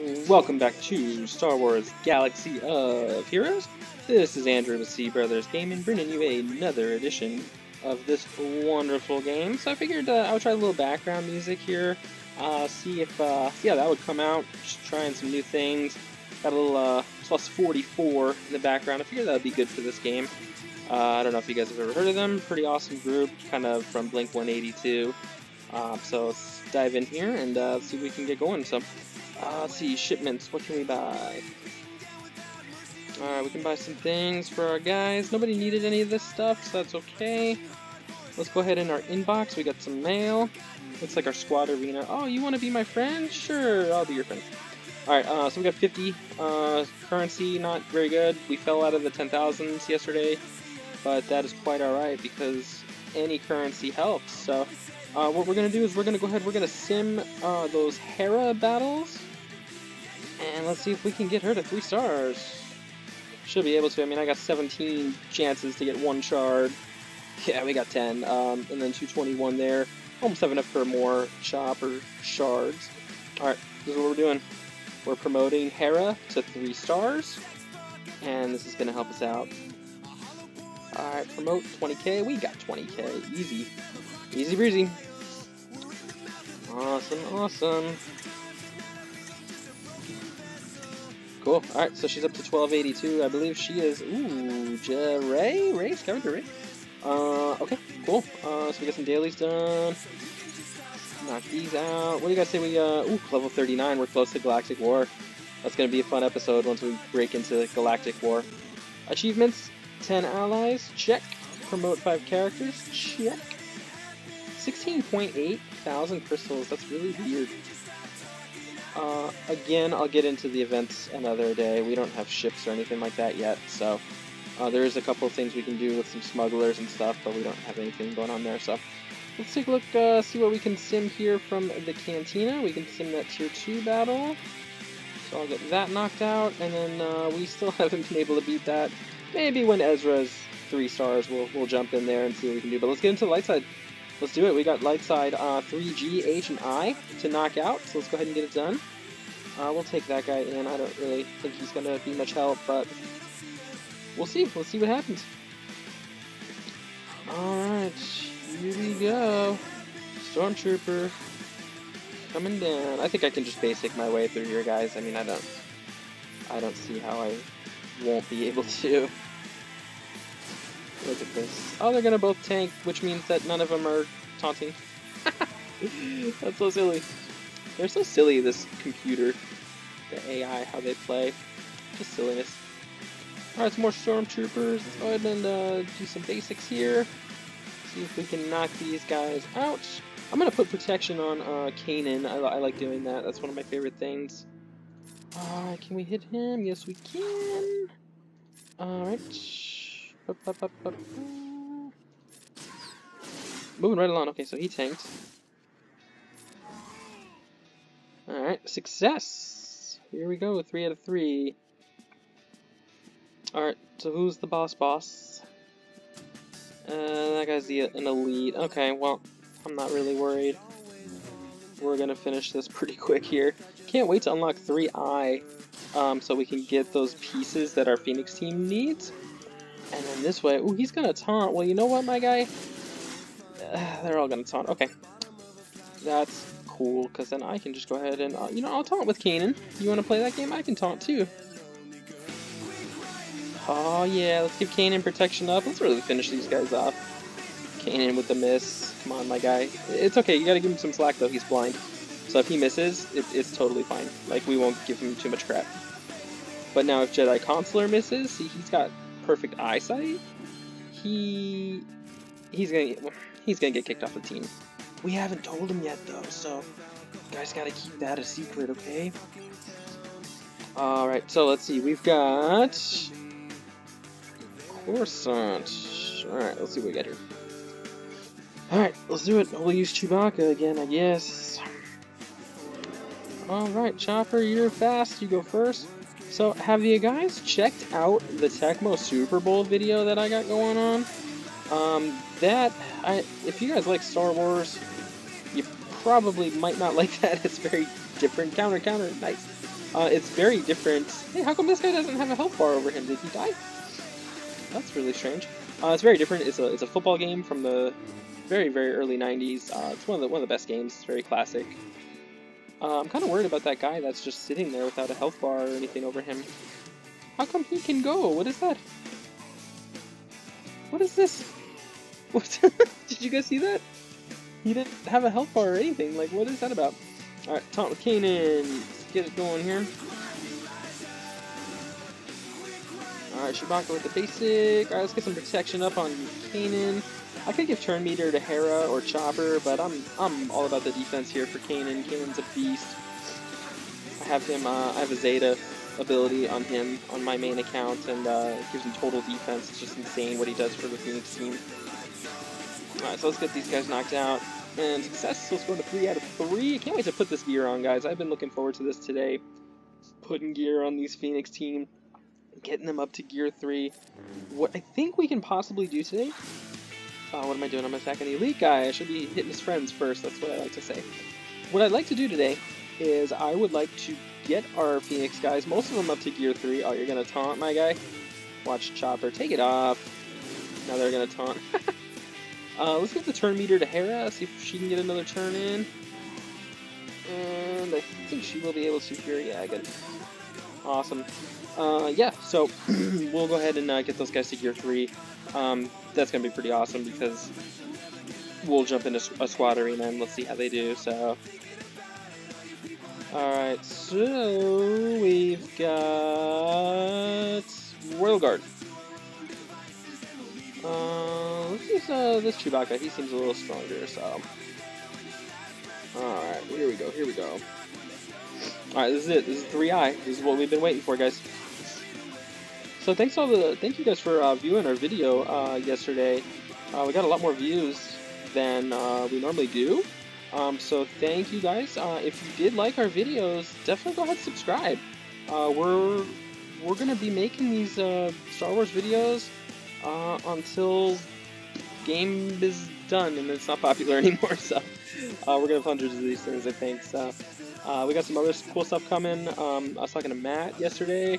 Welcome back to Star Wars Galaxy of Heroes. This is Andrew with C Brothers Gaming, bringing you another edition of this wonderful game. So I figured I would try a little background music here, see how that would come out. Just trying some new things. Got a little plus 44 in the background. I figured that would be good for this game. I don't know if you guys have ever heard of them. Pretty awesome group, kind of from Blink 182. So let's dive in here and see if we can get going. So. Let's see, shipments, what can we buy? Alright, we can buy some things for our guys. Nobody needed any of this stuff, so that's okay. Let's go ahead in our inbox, we got some mail. Looks like our squad arena. Oh, you want to be my friend? Sure, I'll be your friend. Alright, so we got 50 currency, not very good. We fell out of the 10,000s yesterday, but that is quite alright because any currency helps. So, what we're going to do is we're going to go ahead, we're going to sim those Hera battles. And let's see if we can get her to 3 stars. Should be able to. I mean, I got 17 chances to get 1 shard. Yeah, we got 10. And then 221 there. Almost have enough for more chopper shards. Alright, this is what we're doing. We're promoting Hera to 3 stars. And this is going to help us out. Alright, promote 20k. We got 20k. Easy. Easy breezy. Awesome, awesome. Cool. Alright, so she's up to 1282. I believe she is. Ooh, Ray? Scavenger Ray? Okay, cool. So we got some dailies done. Knock these out. What do you guys say we, level 39. We're close to Galactic War. That's gonna be a fun episode once we break into Galactic War. Achievements 10 allies. Check. Promote 5 characters. Check. 16.8 thousand crystals. That's really weird. Again, I'll get into the events another day. We don't have ships or anything like that yet, so there is a couple of things we can do with some smugglers and stuff, but we don't have anything going on there. So let's take a look, see what we can sim here from the Cantina. We can sim that tier 2 battle. So I'll get that knocked out, and then we still haven't been able to beat that. Maybe when Ezra's 3 stars, we'll jump in there and see what we can do. But let's get into the light side. Let's do it. We got light side 3G, H, and I to knock out, so let's go ahead and get it done. We'll take that guy in. I don't really think he's going to be much help, but we'll see. We'll see what happens. Alright, here we go. Stormtrooper coming down. I think I can just basic my way through here, guys. I mean, I don't see how I won't be able to. Look at this. Oh, they're gonna both tank, which means that none of them are taunting. That's so silly. They're so silly, this computer. The AI, how they play. Just silliness. Alright, some more stormtroopers. Let's go ahead and do some basics here. See if we can knock these guys out. I'm gonna put protection on Kanan. I like doing that. That's one of my favorite things. Alright, can we hit him? Yes, we can. Alright. Moving right along. Okay, so he tanked. Alright, success! Here we go, 3 out of 3. Alright, so who's the boss? That guy's an elite. Okay, well, I'm not really worried. We're gonna finish this pretty quick here. Can't wait to unlock 3i, so we can get those pieces that our Phoenix team needs. And then this way, ooh, he's gonna taunt. Well, you know what, my guy? They're all gonna taunt. Okay. That's cool, because then I can just go ahead and, I'll taunt with Kanan. You wanna play that game? I can taunt too. Oh, yeah, let's give Kanan protection up. Let's really finish these guys off. Kanan with the miss. Come on, my guy. It's okay, you gotta give him some slack, though. He's blind. So if he misses, it's totally fine. Like, we won't give him too much crap. But now if Jedi Consular misses, see, he's got perfect eyesight, he's gonna get kicked off the team. We haven't told him yet though, so you guys gotta keep that a secret, okay? Alright, so let's see, we've got Coruscant. Alright, let's see what we got here. Alright, let's do it. We'll use Chewbacca again, I guess. Alright, Chopper, you're fast, you go first. So, have you guys checked out the Tecmo Super Bowl video that I got going on? If you guys like Star Wars, you probably might not like that. It's very different. Counter, nice. It's very different. Hey, how come this guy doesn't have a health bar over him? Did he die? That's really strange. It's very different. It's a football game from the very early 90s. It's one of the best games. It's very classic. I'm kind of worried about that guy that's just sitting there without a health bar or anything over him. How come he can go? What is that? What is this? What? Did you guys see that? He didn't have a health bar or anything. Like, what is that about? Alright, taunt with Kanan. Let's get it going here. Alright, Chewbacca with the basic. Alright, let's get some protection up on Kanan. I could give turn meter to Hera or Chopper, but I'm all about the defense here for Kanan. Kanan's a beast. I have him. I have a Zeta ability on him on my main account, and it gives him total defense. It's just insane what he does for the Phoenix team. Alright, so let's get these guys knocked out. And success. So let's go to 3 out of 3. I can't wait to put this gear on, guys. I've been looking forward to this today. Putting gear on these Phoenix team. Getting them up to gear 3. What I think we can possibly do today. What am I doing? I'm attacking the elite guy. I should be hitting his friends first. That's what I like to say. What I'd like to do today is I would like to get our Phoenix guys, most of them up to gear 3. Oh, you're going to taunt my guy? Watch Chopper. Take it off. Now they're going to taunt. Let's give the turn meter to Hera. See if she can get another turn in. And I think she will be able to here. Yeah, good. Awesome. Yeah, so we'll go ahead and get those guys to gear 3. That's going to be pretty awesome because we'll jump into a squad arena and let's see how they do, so... Alright, so we've got Royal Guard. Let's use this Chewbacca. He seems a little stronger, so... Alright, here we go, here we go. Alright, this is it. This is 3i. This is what we've been waiting for, guys. So thank you guys for viewing our video yesterday. We got a lot more views than we normally do. So thank you guys. If you did like our videos, definitely go ahead and subscribe. We're gonna be making these Star Wars videos until game is done and it's not popular anymore. So we're gonna have hundreds of these things, I think. So we got some other cool stuff coming. I was talking to Matt yesterday.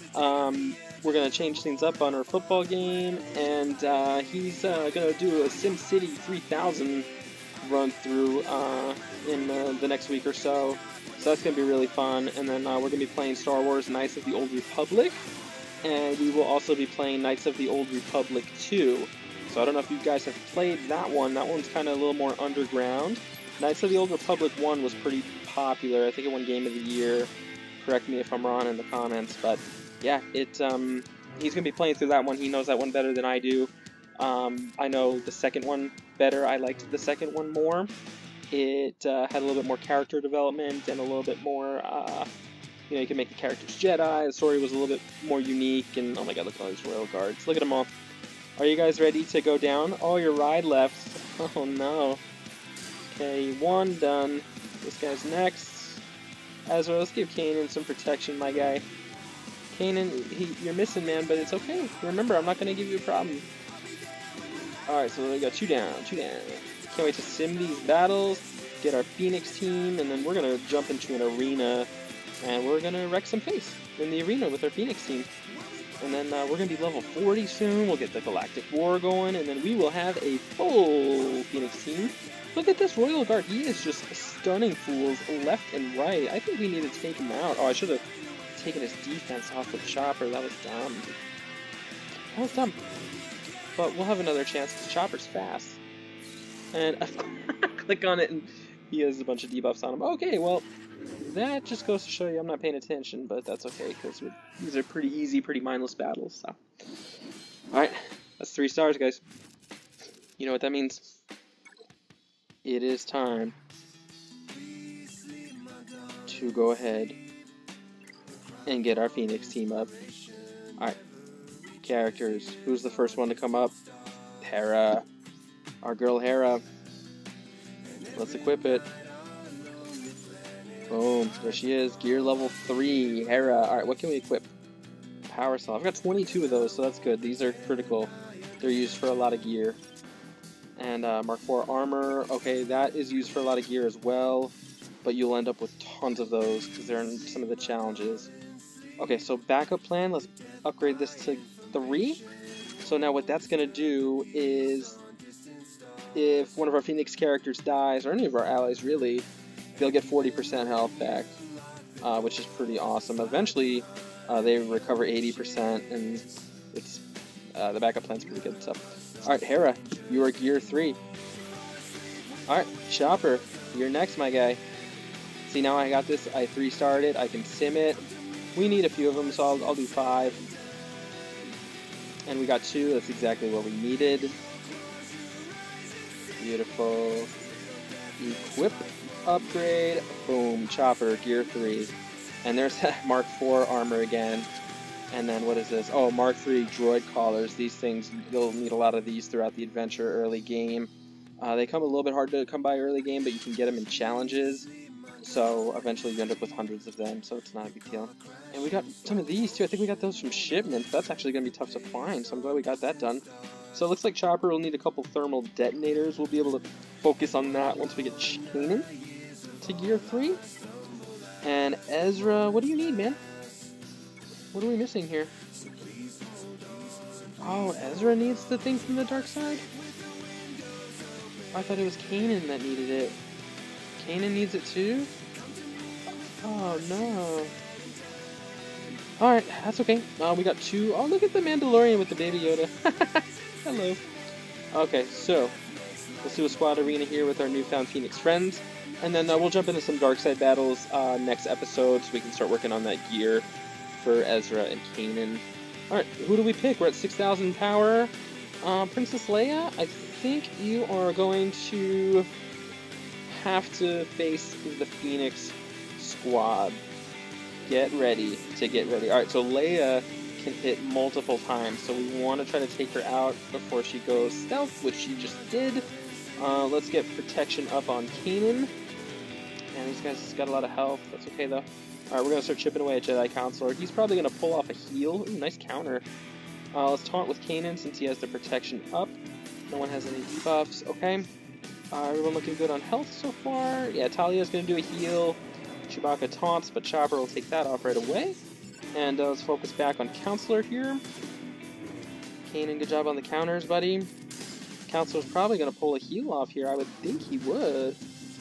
We're going to change things up on our football game, and he's going to do a SimCity 3000 run through in the next week or so. So that's going to be really fun. And then we're going to be playing Star Wars Knights of the Old Republic, and we will also be playing Knights of the Old Republic 2. So I don't know if you guys have played that one. That one's kind of a little more underground. Knights of the Old Republic 1 was pretty popular. I think it won Game of the Year. Correct me if I'm wrong in the comments, but yeah, he's going to be playing through that one. He knows that one better than I do. I know the second one better. I liked the second one more. It had a little bit more character development and a little bit more, you can make the characters Jedi. The story was a little bit more unique, and oh my god, look at all these Royal Guards. Look at them all. Are you guys ready to go down? Oh, your ride left. Oh no. Okay, 1 done. This guy's next. Ezra, let's give Kanan some protection, my guy. Kanan, you're missing, man, but it's okay. Remember, I'm not going to give you a problem. Alright, so we got 2 down, 2 down. Can't wait to sim these battles, get our Phoenix team, and then we're going to jump into an arena, and we're going to wreck some face in the arena with our Phoenix team. And then we're going to be level 40 soon, we'll get the Galactic War going, and then we will have a full Phoenix team. Look at this Royal Guard, he is just stunning fools left and right. I think we need to take him out. Oh, I should have taken his defense off with Chopper, that was dumb. That was dumb. But we'll have another chance, because Chopper's fast. And of course, click on it and he has a bunch of debuffs on him. Okay, well, that just goes to show you I'm not paying attention, but that's okay, because these are pretty easy, pretty mindless battles, so. Alright, that's 3 stars, guys. You know what that means? It is time to go ahead and get our Phoenix team up. Alright, characters. Who's the first one to come up? Hera. Our girl Hera. Let's equip it. Boom, there she is. Gear level 3, Hera. Alright, what can we equip? Power Cell. I've got 22 of those, so that's good. These are critical. They're used for a lot of gear. And Mark IV armor. Okay, that is used for a lot of gear as well. but you'll end up with tons of those because they're in some of the challenges. Okay, so backup plan, let's upgrade this to 3. So now what that's going to do is, if one of our Phoenix characters dies, or any of our allies really, they'll get 40% health back, which is pretty awesome. Eventually, they recover 80%, and it's the backup plan's pretty good. So, alright, Hera, you are gear 3. Alright, Chopper, you're next, my guy. See, now I got this, I 3-starred it, I can sim it. We need a few of them, so I'll do 5. And we got 2, that's exactly what we needed. Beautiful. Equip, upgrade, boom, Chopper, gear 3. And there's that Mark 4 armor again. And then what is this? Oh, Mark 3 droid collars. These things, you'll need a lot of these throughout the adventure early game. They come a little bit hard to come by early game, but you can get them in challenges. So eventually you end up with hundreds of them, so it's not a big deal. And we got some of these too. I think we got those from shipment. That's actually going to be tough to find, so I'm glad we got that done. So it looks like Chopper will need a couple thermal detonators. We'll be able to focus on that once we get Kanan to gear 3. And Ezra, what do you need, man? What are we missing here? Oh, Ezra needs the thing from the dark side? I thought it was Kanan that needed it. Kanan needs it too? Oh no. Alright, that's okay. We got 2. Oh, look at the Mandalorian with the Baby Yoda. Hello. Okay, so let's do a squad arena here with our newfound Phoenix friends. And then we'll jump into some dark side battles next episode so we can start working on that gear for Ezra and Kanan. Alright, who do we pick? We're at 6,000 power. Princess Leia, I think you are going to have to face the Phoenix squad. Get ready to get ready. Alright, so Leia can hit multiple times, so we want to try to take her out before she goes stealth, which she just did. Let's get protection up on Kanan. And these guys got a lot of health. That's okay, though. Alright, we're going to start chipping away at Jedi Counselor. He's probably going to pull off a heal. Ooh, nice counter. Let's taunt with Kanan since he has the protection up. No one has any debuffs. Okay. Everyone looking good on health so far. Yeah, Talia's going to do a heal. Chewbacca taunts, but Chopper will take that off right away. And let's focus back on Counselor here. Kanan, good job on the counters, buddy. Counselor's probably going to pull a heal off here. I would think he would.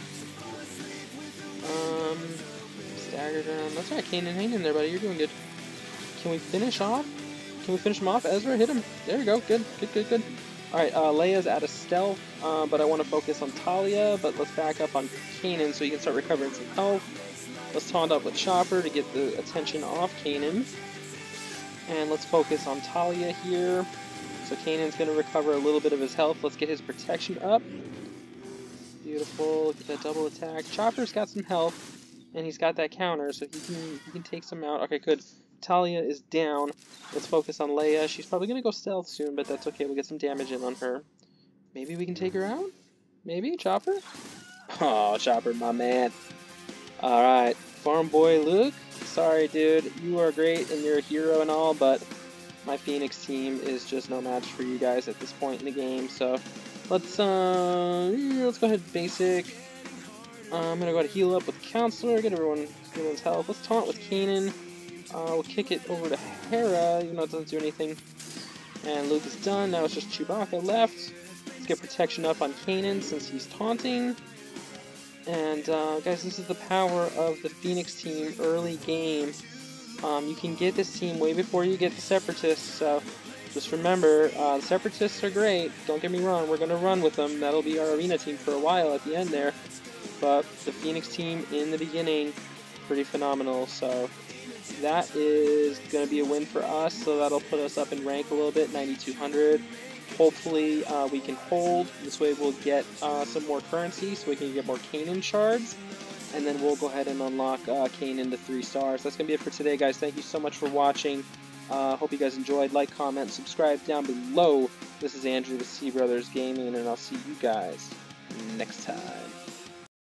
Staggered around. That's right, Kanan, hang in there, buddy. You're doing good. Can we finish off? Can we finish him off? Ezra, hit him. There we go. Good, good, good, good. Alright, Leia's out of stealth, but I want to focus on Talia, but let's back up on Kanan so he can start recovering some health. Let's taunt up with Chopper to get the attention off Kanan. And let's focus on Talia here. So Kanan's going to recover a little bit of his health. Let's get his protection up. Beautiful. Get that double attack. Chopper's got some health, and he's got that counter, so he can take some out. Okay, good. Talia is down. Let's focus on Leia. She's probably going to go stealth soon, but that's okay. We'll get some damage in on her. Maybe we can take her out? Maybe? Chopper? Oh, Chopper, my man. Alright. Farm Boy Luke. Sorry, dude. You are great, and you're a hero and all, but my Phoenix team is just no match for you guys at this point in the game, so let's go ahead basic. I'm going to go ahead and heal up with Counselor, get everyone's health. Let's taunt with Kanan. We'll kick it over to Hera, even though it doesn't do anything. And Luke is done. Now it's just Chewbacca left. Let's get protection up on Kanan since he's taunting. And guys, this is the power of the Phoenix team early game. You can get this team way before you get the Separatists, so just remember, the Separatists are great. Don't get me wrong, we're going to run with them. That'll be our arena team for a while at the end there. But the Phoenix team in the beginning, pretty phenomenal, so that is going to be a win for us, so that'll put us up in rank a little bit, 9,200. Hopefully we can hold. This way we'll get some more currency, so we can get more Kanan shards. And then we'll go ahead and unlock Kanan to 3 stars. That's going to be it for today, guys. Thank you so much for watching. Hope you guys enjoyed. Like, comment, subscribe down below. This is Andrew with C Brothers Gaming, and I'll see you guys next time.